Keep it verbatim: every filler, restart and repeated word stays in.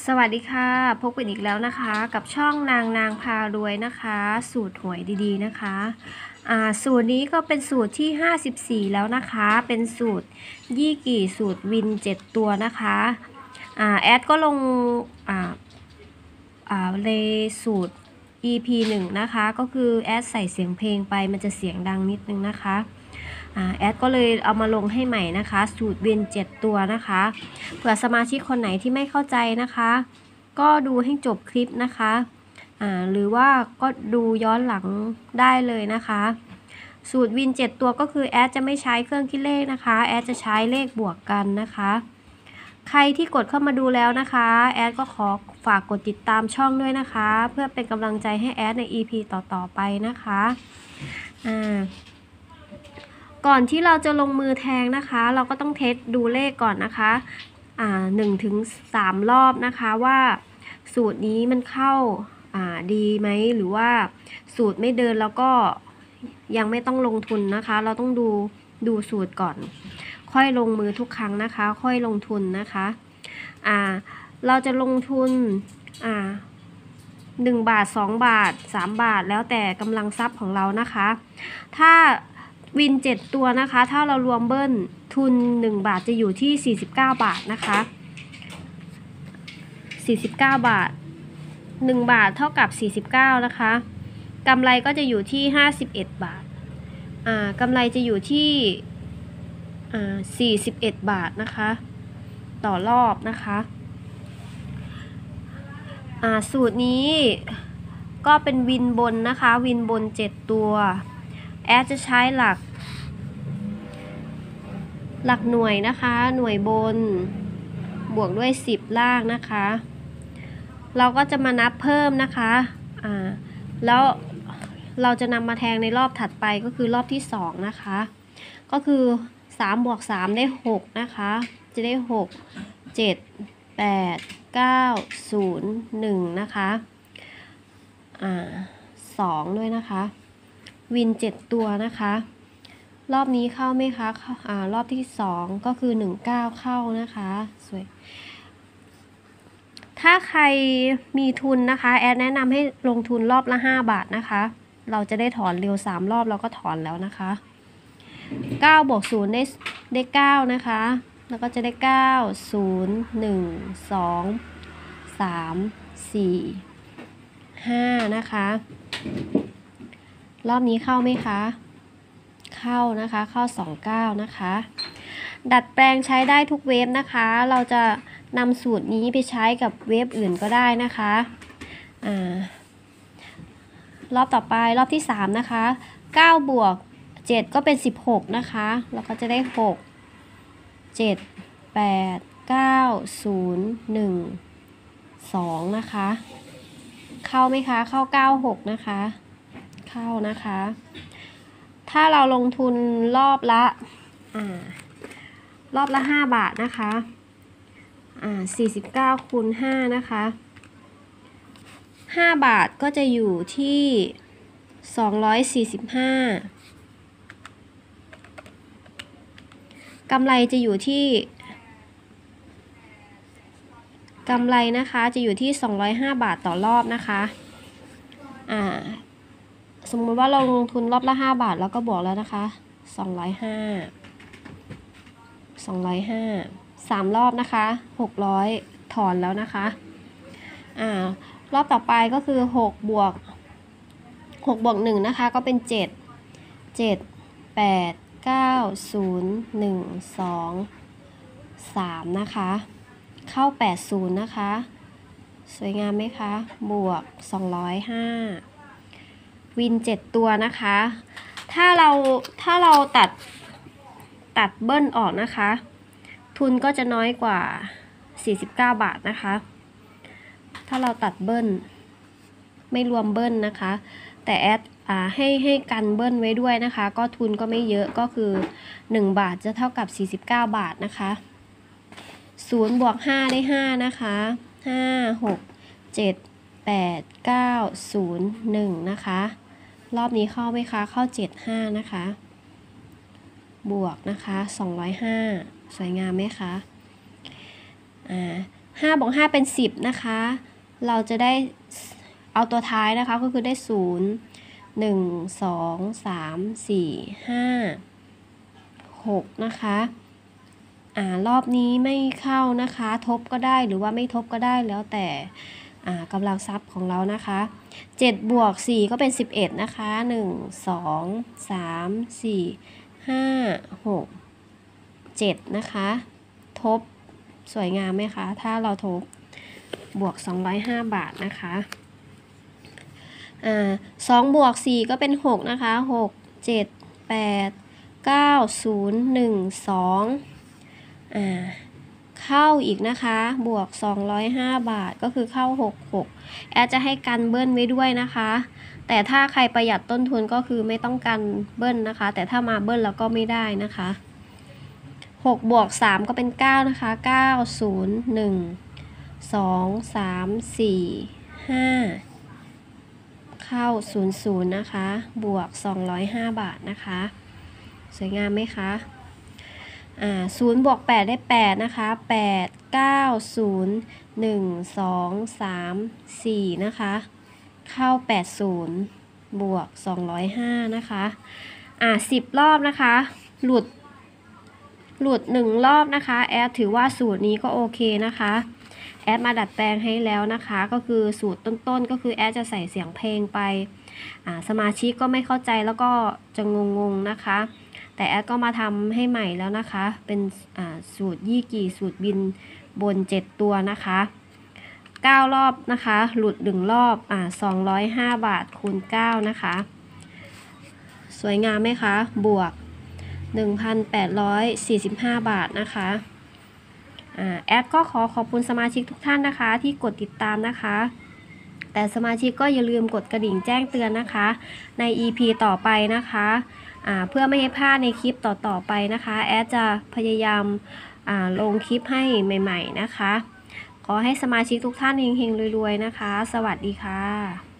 สวัสดีค่ะพบกันอีกแล้วนะคะกับช่องนางนางพารวยนะคะสูตรหวยดีๆนะคะอ่าสูตรนี้ก็เป็นสูตรที่ห้าสิบสี่แล้วนะคะเป็นสูตรยี่กี่สูตรวินเจ็ดตัวนะคะอ่าแอดก็ลงอ่าอ่าในสูตร อี พี หนึ่งนะคะก็คือแอดใส่เสียงเพลงไปมันจะเสียงดังนิดนึงนะคะแอดก็เลยเอามาลงให้ใหม่นะคะสูตรเวียนเจ็ดตัวนะคะเผื่อสมาชิกคนไหนที่ไม่เข้าใจนะคะก็ดูให้จบคลิปนะคะหรือว่าก็ดูย้อนหลังได้เลยนะคะสูตรวินเจ็ดตัวก็คือแอดจะไม่ใช้เครื่องคิดเลขนะคะแอดจะใช้เลขบวกกันนะคะใครที่กดเข้ามาดูแล้วนะคะแอดก็ขอฝากกดติดตามช่องด้วยนะคะเพื่อเป็นกำลังใจให้แอดใน อี พี ต่อๆไปนะคะอ่าก่อนที่เราจะลงมือแทงนะคะเราก็ต้องเทสดูเลขก่อนนะคะอ่าหนึ่งถึงสามรอบนะคะว่าสูตรนี้มันเข้าอ่าดีไหมหรือว่าสูตรไม่เดินแล้วก็ยังไม่ต้องลงทุนนะคะเราต้องดูดูสูตรก่อนค่อยลงมือทุกครั้งนะคะค่อยลงทุนนะคะอ่าเราจะลงทุนอ่าหนึ่งบาทสองบาทสามบาทแล้วแต่กำลังทรัพย์ของเรานะคะถ้าวินเจ็ดตัวนะคะถ้าเรารวมเบิ้ลทุนหนึ่งบาทจะอยู่ที่สี่สิบเก้าบาทนะคะสี่สิบเก้าบาทหนึ่งบาทเท่ากับสี่สิบเก้านะคะกำไรก็จะอยู่ที่ห้าสิบเอ็ดบาทอ่ากำไรจะอยู่ที่อ่าสี่สิบเอ็ดบาทนะคะต่อรอบนะคะอ่าสูตรนี้ก็เป็นวินบนนะคะวินบนเจ็ดตัวแอดจะใช้หลักหลักหน่วยนะคะหน่วยบนบวกด้วยสิบล่างนะคะเราก็จะมานับเพิ่มนะคะอ่าแล้วเราจะนำมาแทงในรอบถัดไปก็คือรอบที่สองนะคะก็คือสามบวกสามได้หกนะคะจะได้หก เจ็ด แปด เก้า ศูนย์ หนึ่งนะคะอ่าสองด้วยนะคะวินเจ็ดตัวนะคะรอบนี้เข้าไหมคะอ่ารอบที่สองก็คือหนึ่งเก้าเข้านะคะสวยถ้าใครมีทุนนะคะแอดแนะนำให้ลงทุนรอบละห้าบาทนะคะเราจะได้ถอนเร็วสามรอบเราก็ถอนแล้วนะคะเก้าบวกศูนย์ได้ได้เก้านะคะแล้วก็จะได้เก้า ศูนย์ หนึ่ง สอง สาม สี่ ห้านะคะรอบนี้เข้าไหมคะเข้านะคะเข้าสองเก้านะคะดัดแปลงใช้ได้ทุกเว็บนะคะเราจะนำสูตรนี้ไปใช้กับเว็บอื่นก็ได้นะคะอ่ารอบต่อไปรอบที่สามนะคะเก้าบวกเจ็ดก็เป็นสิบหกนะคะแล้วก็จะได้หก เจ็ด แปด เก้า ศูนย์ หนึ่ง สองนะคะเข้าไหมคะเข้าเก้าหกนะคะเข้านะคะถ้าเราลงทุนรอบละอ่ารอบละห้าบาทนะคะอ่าสี่สิบเก้าคูณห้านะคะห้าบาทก็จะอยู่ที่สองร้อยสี่สิบห้ากำไรจะอยู่ที่กำไรนะคะจะอยู่ที่สองร้อยห้าบาทต่อรอบนะคะอ่าสมมติว่าเราลงทุนรอบละห้าบาทแล้วก็บวกแล้วนะคะสองร้อยห้า สองร้อยห้า สามรอบนะคะหกร้อยถอนแล้วนะคะอ่ารอบต่อไปก็คือหกบวกหกบวกหนึ่งนะคะก็เป็นเจ็ด เจ็ด แปด เก้า ศูนย์ หนึ่ง สอง สามนะคะเข้าแปดสิบนะคะสวยงามไหมคะบวกสองร้อยห้าวินเจ็ดตัวนะคะถ้าเราถ้าเราตัดตัดเบิ้ลออกนะคะทุนก็จะน้อยกว่าสี่สิบเก้าบาทนะคะถ้าเราตัดเบิ้ลไม่รวมเบิ้ลนะคะแต่แอดอ่าให้ให้กันเบิ้ลไว้ด้วยนะคะก็ทุนก็ไม่เยอะก็คือหนึ่งบาทจะเท่ากับสี่สิบเก้าบาทนะคะศูนย์บวกห้าได้ห้านะคะห้า หก เจ็ด แปด เก้า ศูนย์ หนึ่งนะคะรอบนี้เข้าไหมคะเข้าเจ็ด ห้านะคะบวกนะคะสองร้อยห้าสวยงามไหมคะอ่าห้าบวกห้าเป็นสิบนะคะเราจะได้เอาตัวท้ายนะคะก็คือได้ศูนย์ หนึ่ง สอง สาม สี่ ห้า หกนะคะอ่ารอบนี้ไม่เข้านะคะทบก็ได้หรือว่าไม่ทบก็ได้แล้วแต่อ่ากำลังทรัพย์ของเรานะคะเจ็ดบวกสี่ก็เป็นสิบเอ็ดนะคะหนึ่ง สอง สาม สี่ ห้า หก เจ็ดนะคะทบสวยงามไหมคะถ้าเราทบบวกสองร้อยห้าบาทนะคะอ่าสองบวกสี่ก็เป็นหกนะคะหก เจ็ด แปด เก้า ศูนย์ หนึ่ง สองอ่าเข้าอีกนะคะบวกสองร้อยห้าบาทก็คือเข้าหก หกแอดจะให้กันเบิ้ลไว้ด้วยนะคะแต่ถ้าใครประหยัดต้นทุนก็คือไม่ต้องกันเบิ้ลนะคะแต่ถ้ามาเบิ้ลแล้วก็ไม่ได้นะคะหกบวกสามก็เป็นเก้านะคะเก้า ศูนย์ หนึ่ง สอง สาม สี่ ห้าเข้าศูนย์ ศูนย์นะคะบวกสองร้อยห้าบาทนะคะสวยงามไหมคะอ่าศูนย์บวกแปดได้แปดนะคะแปด เก้า ศูนย์ หนึ่ง สอง สาม สี่นะคะเข้าแปดสิบบวกสองร้อยห้านะคะอ่าสิบรอบนะคะหลุดหลุดหนึ่งรอบนะคะแอดถือว่าสูตรนี้ก็โอเคนะคะแอดมาดัดแปลงให้แล้วนะคะก็คือสูตรต้นๆก็คือแอดจะใส่เสียงเพลงไปอ่าสมาชิกก็ไม่เข้าใจแล้วก็จะงงๆนะคะแต่แอดก็มาทำให้ใหม่แล้วนะคะเป็นอ่าสูตรยี่กี่สูตรบินบนเจ็ดตัวนะคะเก้ารอบนะคะหลุดหนึ่งรอบอ่าสองร้อยห้าบาทคูณเก้านะคะสวยงามไหมคะบวก หนึ่งพันแปดร้อยสี่สิบห้า บาทนะคะแอดก็ขอขอบคุณสมาชิกทุกท่านนะคะที่กดติดตามนะคะแต่สมาชิกก็อย่าลืมกดกระดิ่งแจ้งเตือนนะคะใน อี พี ต่อไปนะคะเพื่อไม่ให้พลาดในคลิปต่อๆไปนะคะแอดจะพยายามลงคลิปให้ใหม่ๆนะคะขอให้สมาชิกทุกท่านเฮงๆรวยๆนะคะสวัสดีค่ะ